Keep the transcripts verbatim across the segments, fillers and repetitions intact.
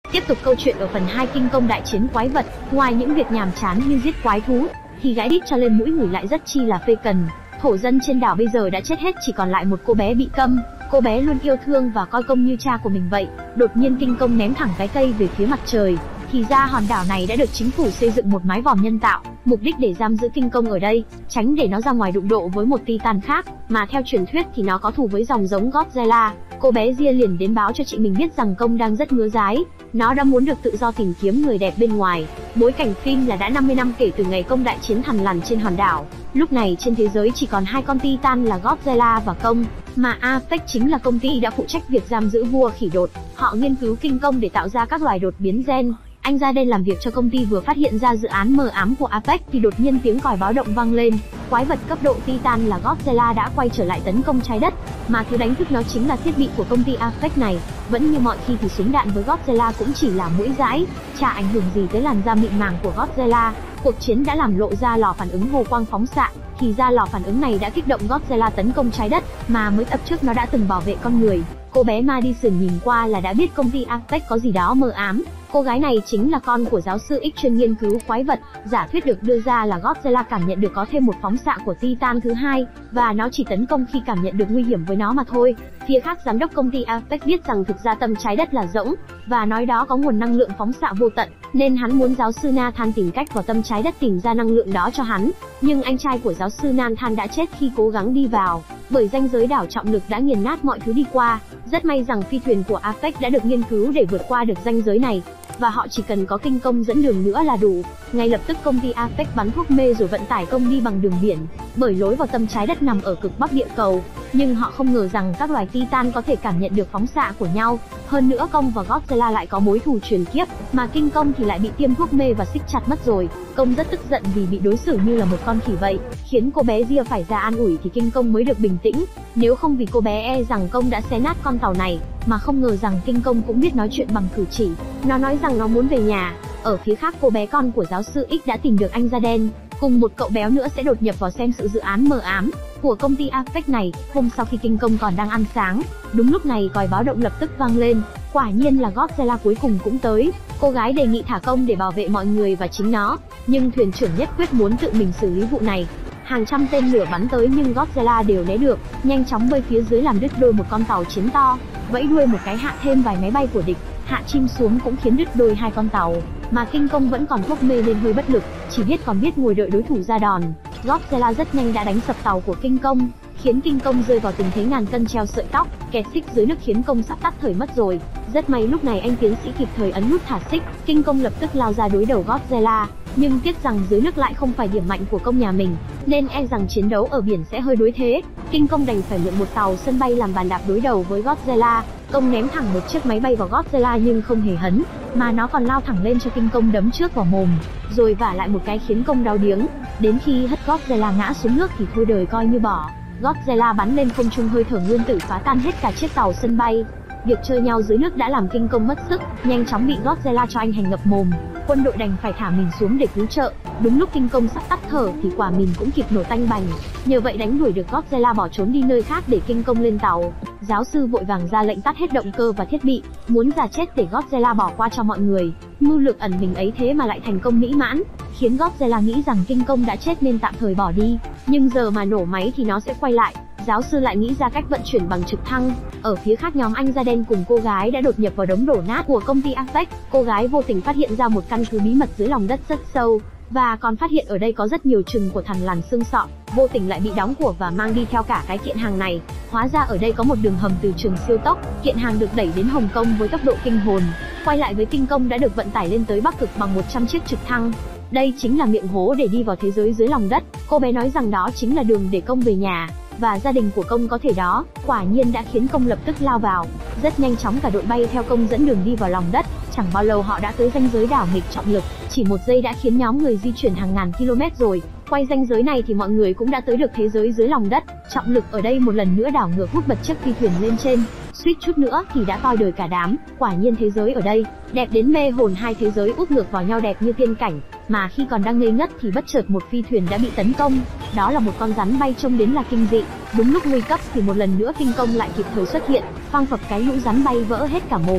Tiếp tục câu chuyện ở phần hai kinh công đại chiến quái vật, ngoài những việc nhàm chán như giết quái thú, thì gái đít cho lên mũi người lại rất chi là phê cần. Thổ dân trên đảo bây giờ đã chết hết, chỉ còn lại một cô bé bị câm. Cô bé luôn yêu thương và coi công như cha của mình vậy. Đột nhiên kinh công ném thẳng cái cây về phía mặt trời. Thì ra hòn đảo này đã được chính phủ xây dựng một mái vòm nhân tạo, mục đích để giam giữ kinh công ở đây, tránh để nó ra ngoài đụng độ với một Titan khác, mà theo truyền thuyết thì nó có thù với dòng giống Godzilla. Cô bé Ria liền đến báo cho chị mình biết rằng công đang rất ngứa dái, nó đã muốn được tự do tìm kiếm người đẹp bên ngoài. Bối cảnh phim là đã năm mươi năm kể từ ngày công đại chiến thằn lằn trên hòn đảo. Lúc này trên thế giới chỉ còn hai con Titan là Godzilla và công, mà Apex chính là công ty đã phụ trách việc giam giữ vua khỉ đột. Họ nghiên cứu kinh công để tạo ra các loài đột biến gen. Anh ra đây làm việc cho công ty vừa phát hiện ra dự án mờ ám của Apex thì đột nhiên tiếng còi báo động vang lên. Quái vật cấp độ Titan là Godzilla đã quay trở lại tấn công trái đất, mà thứ đánh thức nó chính là thiết bị của công ty Apex này. Vẫn như mọi khi thì súng đạn với Godzilla cũng chỉ là mũi dãi, chả ảnh hưởng gì tới làn da mịn màng của Godzilla. Cuộc chiến đã làm lộ ra lò phản ứng hồ quang phóng xạ, thì ra lò phản ứng này đã kích động Godzilla tấn công trái đất, mà mới tập trước nó đã từng bảo vệ con người. Cô bé Madison nhìn qua là đã biết công ty Apex có gì đó mờ ám. Cô gái này chính là con của giáo sư X chuyên nghiên cứu quái vật. Giả thuyết được đưa ra là Godzilla cảm nhận được có thêm một phóng xạ của Titan thứ hai, và nó chỉ tấn công khi cảm nhận được nguy hiểm với nó mà thôi. Phía khác, giám đốc công ty Apex biết rằng thực ra tâm trái đất là rỗng, và nói đó có nguồn năng lượng phóng xạ vô tận, nên hắn muốn giáo sư Nathan tìm cách vào tâm trái đất tìm ra năng lượng đó cho hắn. Nhưng anh trai của giáo sư Nathan đã chết khi cố gắng đi vào, bởi ranh giới đảo trọng lực đã nghiền nát mọi thứ đi qua. Rất may rằng phi thuyền của Apex đã được nghiên cứu để vượt qua được ranh giới này, và họ chỉ cần có kinh công dẫn đường nữa là đủ. Ngay lập tức công ty Apex bắn thuốc mê rồi vận tải công đi bằng đường biển, bởi lối vào tâm trái đất nằm ở cực bắc địa cầu. Nhưng họ không ngờ rằng các loài Titan có thể cảm nhận được phóng xạ của nhau. Hơn nữa công và Godzilla lại có mối thù truyền kiếp, mà kinh công thì lại bị tiêm thuốc mê và xích chặt mất rồi. Công rất tức giận vì bị đối xử như là một con khỉ vậy, khiến cô bé Ria phải ra an ủi thì kinh công mới được bình tĩnh. Nếu không vì cô bé e rằng công đã xé nát con tàu này, mà không ngờ rằng kinh công cũng biết nói chuyện bằng cử chỉ. Nó nói rằng nó muốn về nhà. Ở phía khác, cô bé con của giáo sư X đã tìm được anh da đen, cùng một cậu béo nữa sẽ đột nhập vào xem sự dự án mờ ám của công ty Apex này. Hôm sau khi kinh công còn đang ăn sáng, đúng lúc này còi báo động lập tức vang lên. Quả nhiên là Godzilla cuối cùng cũng tới. Cô gái đề nghị thả công để bảo vệ mọi người và chính nó, nhưng thuyền trưởng nhất quyết muốn tự mình xử lý vụ này. Hàng trăm tên lửa bắn tới nhưng Godzilla đều né được, nhanh chóng bơi phía dưới làm đứt đôi một con tàu chiến to, vẫy đuôi một cái hạ thêm vài máy bay của địch, hạ chim xuống cũng khiến đứt đôi hai con tàu. Mà kinh công vẫn còn thuốc mê nên hơi bất lực, chỉ biết còn biết ngồi đợi đối thủ ra đòn. Godzilla rất nhanh đã đánh sập tàu của kinh công, khiến kinh công rơi vào tình thế ngàn cân treo sợi tóc, kẹt xích dưới nước khiến công sắp tắt thở mất rồi. Rất may lúc này anh tiến sĩ kịp thời ấn nút thả xích, kinh công lập tức lao ra đối đầu Godzilla. Nhưng tiếc rằng dưới nước lại không phải điểm mạnh của công nhà mình, nên e rằng chiến đấu ở biển sẽ hơi đối thế. Kinh công đành phải mượn một tàu sân bay làm bàn đạp đối đầu với Godzilla. Công ném thẳng một chiếc máy bay vào Godzilla nhưng không hề hấn, mà nó còn lao thẳng lên cho kinh công đấm trước vào mồm, rồi vả lại một cái khiến công đau điếng. Đến khi hất Godzilla ngã xuống nước thì thôi đời coi như bỏ. Godzilla bắn lên không trung hơi thở nguyên tử phá tan hết cả chiếc tàu sân bay. Việc chơi nhau dưới nước đã làm kinh công mất sức, nhanh chóng bị Godzilla cho anh hành ngập mồm. Quân đội đành phải thả mìn xuống để cứu trợ. Đúng lúc kinh công sắp tắt thở thì quả mìn cũng kịp nổ tanh bành. Nhờ vậy đánh đuổi được Godzilla bỏ trốn đi nơi khác để kinh công lên tàu. Giáo sư vội vàng ra lệnh tắt hết động cơ và thiết bị, muốn già chết để Godzilla bỏ qua cho mọi người. Mưu lược ẩn mình ấy thế mà lại thành công mỹ mãn, khiến Godzilla nghĩ rằng kinh công đã chết nên tạm thời bỏ đi. Nhưng giờ mà nổ máy thì nó sẽ quay lại. Giáo sư lại nghĩ ra cách vận chuyển bằng trực thăng. Ở phía khác, nhóm anh da đen cùng cô gái đã đột nhập vào đống đổ nát của công ty Apex. Cô gái vô tình phát hiện ra một căn cứ bí mật dưới lòng đất rất sâu, và còn phát hiện ở đây có rất nhiều chừng của thằn lằn xương sọ. Vô tình lại bị đóng của và mang đi theo cả cái kiện hàng này. Hóa ra ở đây có một đường hầm từ trường siêu tốc. Kiện hàng được đẩy đến Hồng Kông với tốc độ kinh hồn. Quay lại với kinh công đã được vận tải lên tới Bắc Cực bằng một trăm chiếc trực thăng. Đây chính là miệng hố để đi vào thế giới dưới lòng đất. Cô bé nói rằng đó chính là đường để công về nhà, và gia đình của công có thể đó. Quả nhiên đã khiến công lập tức lao vào. Rất nhanh chóng cả đội bay theo công dẫn đường đi vào lòng đất. Chẳng bao lâu họ đã tới ranh giới đảo nghịch trọng lực. Chỉ một giây đã khiến nhóm người di chuyển hàng ngàn km rồi. Quay ranh giới này thì mọi người cũng đã tới được thế giới dưới lòng đất. Trọng lực ở đây một lần nữa đảo ngược hút bật chiếc phi thuyền lên trên. Suýt chút nữa thì đã toi đời cả đám. Quả nhiên thế giới ở đây đẹp đến mê hồn, hai thế giới úp ngược vào nhau đẹp như tiên cảnh. Mà khi còn đang ngây ngất thì bất chợt một phi thuyền đã bị tấn công. Đó là một con rắn bay trông đến là kinh dị. Đúng lúc nguy cấp thì một lần nữa kinh công lại kịp thời xuất hiện, phang phập cái lũ rắn bay vỡ hết cả mồm.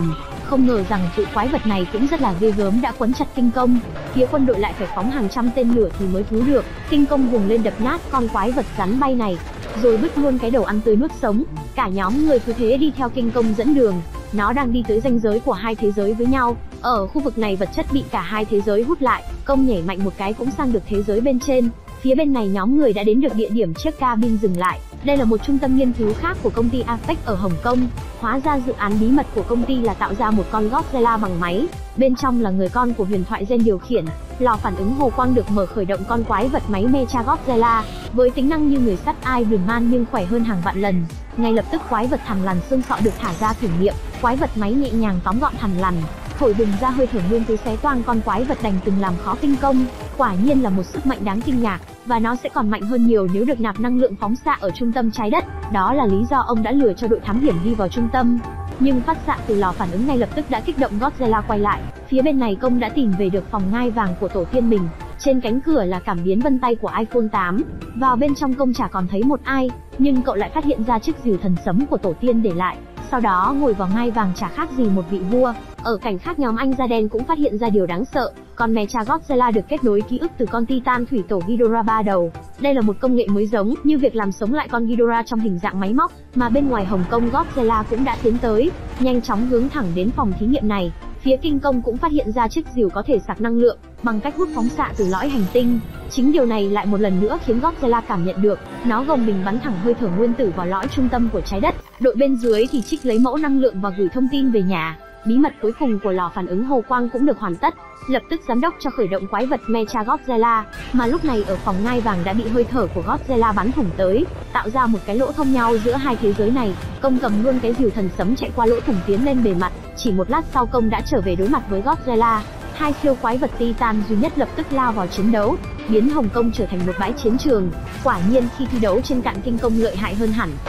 Không ngờ rằng tụ quái vật này cũng rất là ghê gớm, đã quấn chặt kinh công. Phía quân đội lại phải phóng hàng trăm tên lửa thì mới cứu được. Kinh công vùng lên đập nát con quái vật rắn bay này, rồi bứt luôn cái đầu ăn tươi nuốt sống. Cả nhóm người cứ thế đi theo kinh công dẫn đường. Nó đang đi tới ranh giới của hai thế giới với nhau. Ở khu vực này vật chất bị cả hai thế giới hút lại, công nhảy mạnh một cái cũng sang được thế giới bên trên. Phía bên này nhóm người đã đến được địa điểm chiếc cabin dừng lại. Đây là một trung tâm nghiên cứu khác của công ty Apex ở Hồng Kông. Hóa ra dự án bí mật của công ty là tạo ra một con Godzilla bằng máy. Bên trong là người con của huyền thoại Gen điều khiển. Lò phản ứng hồ quang được mở khởi động con quái vật máy Mecha Godzilla. Với tính năng như người sắt Iron Man nhưng khỏe hơn hàng vạn lần. Ngay lập tức quái vật thằn lằn xương sọ được thả ra thử nghiệm. Quái vật máy nhẹ nhàng tóm gọn thằn lằn, thổi bùng ra hơi thở nguyên tứ xé toang con quái vật đành từng làm khó kinh công. Quả nhiên là một sức mạnh đáng kinh ngạc, và nó sẽ còn mạnh hơn nhiều nếu được nạp năng lượng phóng xạ ở trung tâm trái đất. Đó là lý do ông đã lừa cho đội thám hiểm đi vào trung tâm. Nhưng phát xạ từ lò phản ứng ngay lập tức đã kích động Godzilla quay lại. Phía bên này công đã tìm về được phòng ngai vàng của tổ tiên mình. Trên cánh cửa là cảm biến vân tay của iPhone tám. Vào bên trong công chả còn thấy một ai, nhưng cậu lại phát hiện ra chiếc rìu thần sấm của tổ tiên để lại. Sau đó ngồi vào ngai vàng chả khác gì một vị vua. Ở cảnh khác nhóm anh da đen cũng phát hiện ra điều đáng sợ. Con Mecha Godzilla được kết nối ký ức từ con Titan thủy tổ Ghidorah ba đầu. Đây là một công nghệ mới giống như việc làm sống lại con Ghidorah trong hình dạng máy móc, mà bên ngoài Hồng Kông Godzilla cũng đã tiến tới, nhanh chóng hướng thẳng đến phòng thí nghiệm này. Phía kinh công cũng phát hiện ra chiếc rìu có thể sạc năng lượng bằng cách hút phóng xạ từ lõi hành tinh. Chính điều này lại một lần nữa khiến Godzilla cảm nhận được, nó gồng mình bắn thẳng hơi thở nguyên tử vào lõi trung tâm của trái đất. Đội bên dưới thì trích lấy mẫu năng lượng và gửi thông tin về nhà. Bí mật cuối cùng của lò phản ứng hồ quang cũng được hoàn tất. Lập tức giám đốc cho khởi động quái vật Mecha Godzilla, mà lúc này ở phòng ngai vàng đã bị hơi thở của Godzilla bắn thủng tới, tạo ra một cái lỗ thông nhau giữa hai thế giới này. Công cầm luôn cái rìu thần sấm chạy qua lỗ thủng tiến lên bề mặt. Chỉ một lát sau công đã trở về đối mặt với Godzilla. Hai siêu quái vật Titan duy nhất lập tức lao vào chiến đấu, biến Hồng Kông trở thành một bãi chiến trường. Quả nhiên khi thi đấu trên cạn kinh công lợi hại hơn hẳn.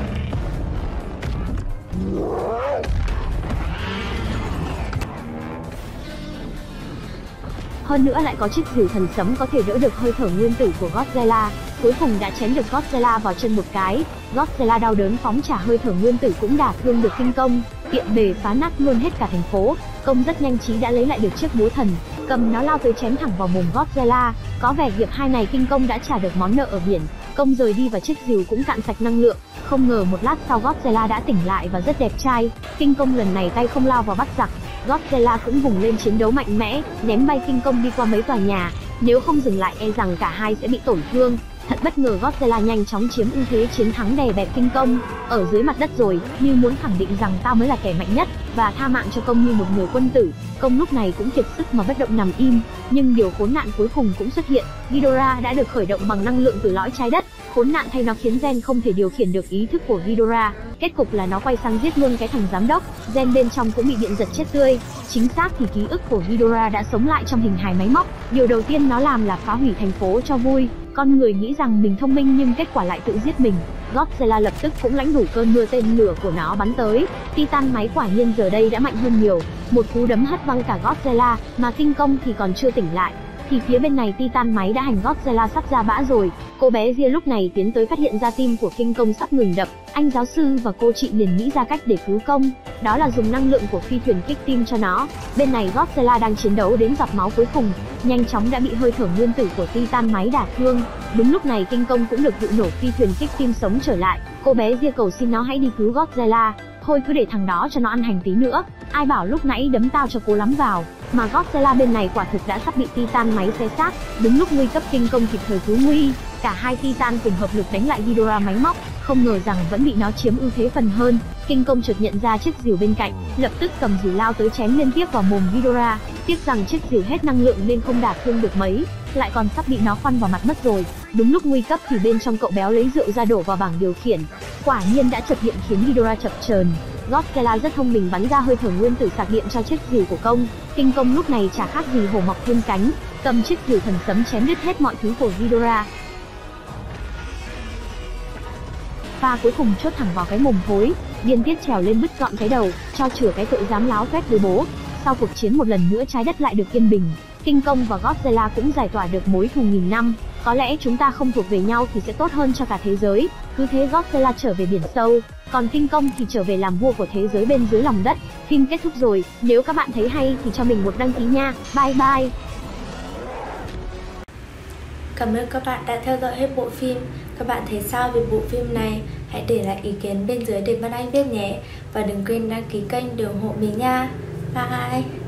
Hơn nữa lại có chiếc rìu thần sấm có thể đỡ được hơi thở nguyên tử của Godzilla. Cuối cùng đã chém được Godzilla vào chân một cái. Godzilla đau đớn phóng trả hơi thở nguyên tử cũng đả thương được kinh công, tiện bề phá nát luôn hết cả thành phố. Công rất nhanh trí đã lấy lại được chiếc búa thần, cầm nó lao tới chém thẳng vào mồm Godzilla. Có vẻ hiệp hai này kinh công đã trả được món nợ ở biển. Công rời đi và chiếc rìu cũng cạn sạch năng lượng. Không ngờ một lát sau Godzilla đã tỉnh lại và rất đẹp trai. Kinh công lần này tay không lao vào bắt giặc. Godzilla cũng vùng lên chiến đấu mạnh mẽ, ném bay kinh công đi qua mấy tòa nhà. Nếu không dừng lại e rằng cả hai sẽ bị tổn thương. Thật bất ngờ Godzilla nhanh chóng chiếm ưu thế chiến thắng đè bẹp kinh công ở dưới mặt đất rồi, như muốn khẳng định rằng tao mới là kẻ mạnh nhất và tha mạng cho công như một người quân tử. Công lúc này cũng kiệt sức mà bất động nằm im, nhưng điều khốn nạn cuối cùng cũng xuất hiện. Ghidorah đã được khởi động bằng năng lượng từ lõi trái đất. Khốn nạn thay nó khiến Gen không thể điều khiển được ý thức của Ghidorah. Kết cục là nó quay sang giết luôn cái thằng giám đốc. Gen bên trong cũng bị điện giật chết tươi. Chính xác thì ký ức của Ghidorah đã sống lại trong hình hài máy móc. Điều đầu tiên nó làm là phá hủy thành phố cho vui. Con người nghĩ rằng mình thông minh nhưng kết quả lại tự giết mình. Godzilla lập tức cũng lãnh đủ cơn mưa tên lửa của nó bắn tới. Titan máy quả nhiên giờ đây đã mạnh hơn nhiều. Một cú đấm hất văng cả Godzilla, mà kinh công thì còn chưa tỉnh lại. Thì phía bên này Titan máy đã hành Godzilla sắp ra bã rồi. Cô bé Ria lúc này tiến tới phát hiện ra tim của kinh công sắp ngừng đập. Anh giáo sư và cô chị liền nghĩ ra cách để cứu công. Đó là dùng năng lượng của phi thuyền kích tim cho nó. Bên này Godzilla đang chiến đấu đến giọt máu cuối cùng, nhanh chóng đã bị hơi thở nguyên tử của Titan máy đả thương. Đúng lúc này kinh công cũng được vụ nổ phi thuyền kích tim sống trở lại. Cô bé Ria cầu xin nó hãy đi cứu Godzilla. Thôi cứ để thằng đó cho nó ăn hành tí nữa. Ai bảo lúc nãy đấm tao cho cố lắm vào. Mà Godzilla bên này quả thực đã sắp bị Titan máy xé xác. Đúng lúc nguy cấp kinh công kịp thời cứu nguy. Cả hai Titan cùng hợp lực đánh lại Ghidorah máy móc. Không ngờ rằng vẫn bị nó chiếm ưu thế phần hơn. Kinh công chợt nhận ra chiếc rìu bên cạnh, lập tức cầm rìu lao tới chém liên tiếp vào mồm Ghidorah. Tiếc rằng chiếc rìu hết năng lượng nên không đả thương được mấy, lại còn sắp bị nó khoăn vào mặt mất rồi. Đúng lúc nguy cấp thì bên trong cậu béo lấy rượu ra đổ vào bảng điều khiển. Quả nhiên đã chợt hiện khiến Ghidorah chập chờn. Godzilla rất thông minh bắn ra hơi thở nguyên tử sạc điện cho chiếc rìu của công. Kinh công lúc này chả khác gì hổ mọc thêm cánh, cầm chiếc rìu thần sấm chém đứt hết mọi thứ của Ghidorah. Pha cuối cùng chốt thẳng vào cái mồm thối, điên tiết trèo lên bứt gọn cái đầu, cho chừa cái tội dám láo tuét với bố. Sau cuộc chiến một lần nữa trái đất lại được yên bình, kinh công và Godzilla cũng giải tỏa được mối thù nghìn năm. Có lẽ chúng ta không thuộc về nhau thì sẽ tốt hơn cho cả thế giới. Cứ thế Godzilla trở về biển sâu, còn King Kong thì trở về làm vua của thế giới bên dưới lòng đất. Phim kết thúc rồi, nếu các bạn thấy hay thì cho mình một đăng ký nha. Bye bye. Cảm ơn các bạn đã theo dõi hết bộ phim. Các bạn thấy sao về bộ phim này? Hãy để lại ý kiến bên dưới để Vân Anh biết nhé. Và đừng quên đăng ký kênh để ủng hộ mình nha. Bye.